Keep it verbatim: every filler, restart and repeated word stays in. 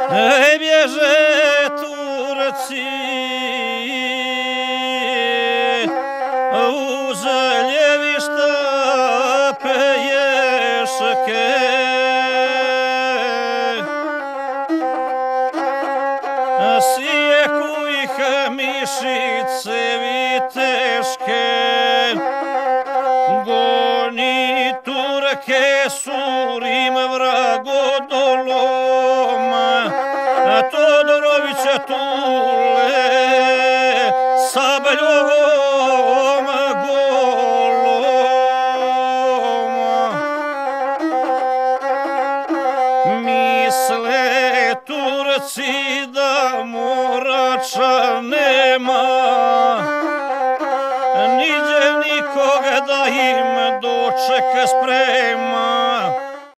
Ej, bježe Turci uz ljevišta peješke, sjeku ih mišice viteške, goni Turke surim vragodolom, Todorovića Tule sabljom golom. Misle Turci da Morača nema, niđe nikoga da im doček sprema.